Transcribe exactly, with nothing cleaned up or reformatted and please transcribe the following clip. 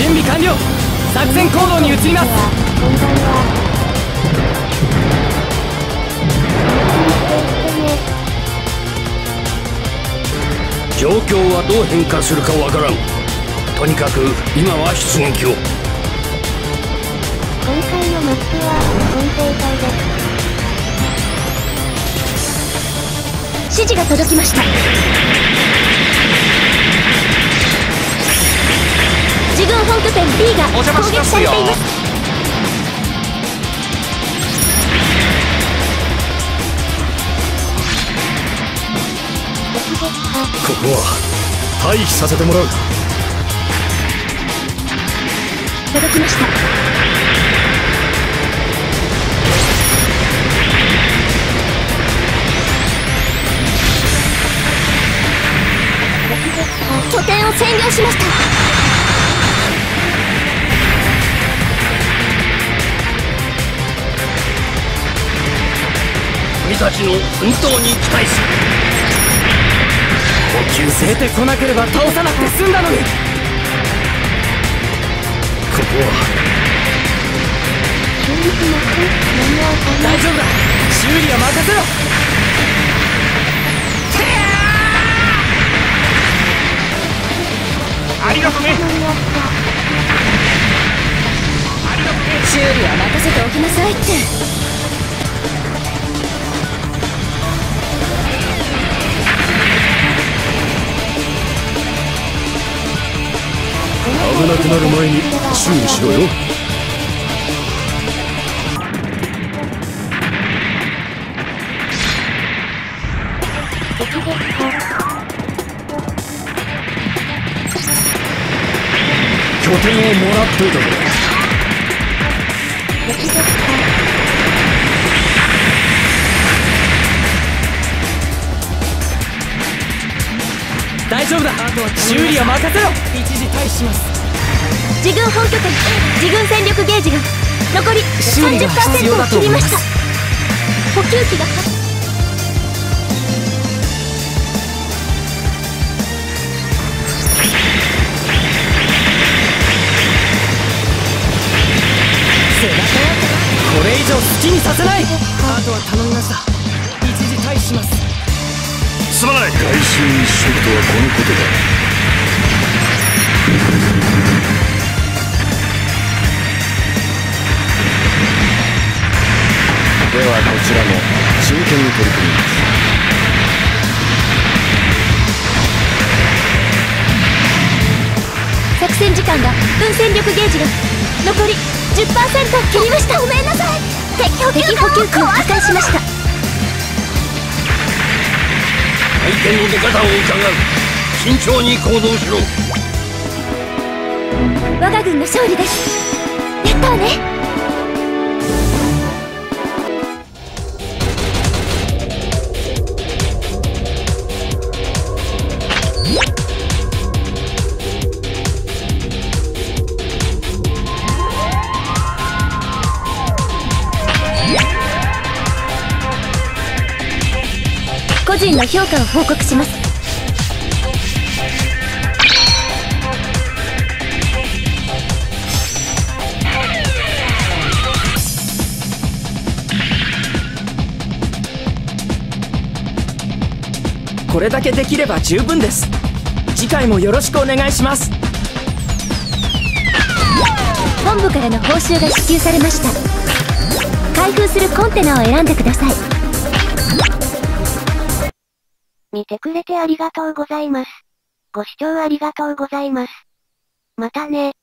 準備完了。作戦行動に移ります。 こんばんは。 状況はどう変化するかわからん。とにかく今は出撃を。 今回のマップは本正解です。指示が届きました。自軍本拠点 B が攻撃されています。 ここは退避させてもらう。 届きました。拠点を占領しました。 君たちの奮闘に期待する。 出てこなければ倒さなくて済んだのに。ここは大丈夫だ。修理は任せろ。 ありがとね。 修理は任せておきなさいって。 危なくなる前に修理しろよ。拠点をもらっといたぞ。 大丈夫だ。修理は任せろ。一時退避します。 自軍本拠点自軍戦力ゲージが残り さんじゅっパーセント を切りました。補給機が背中やこれ以上好きにさせない。あとは頼みました。一時退避します。 すまない。外周一色とはこのことだ。ではこちらも真剣に取り組みます。 作戦時間が分戦力ゲージが残り じゅっパーセント 切りました。ごめんなさい。敵補給機を破壊しました。 相手の出方を伺う。慎重に行動しろ。 我が軍の勝利です。やったわね。個人の評価を報告します。 これだけできれば十分です。次回もよろしくお願いします。 本部からの報酬が支給されました。開封するコンテナを選んでください。見てくれてありがとうございます。ご視聴ありがとうございます。またね。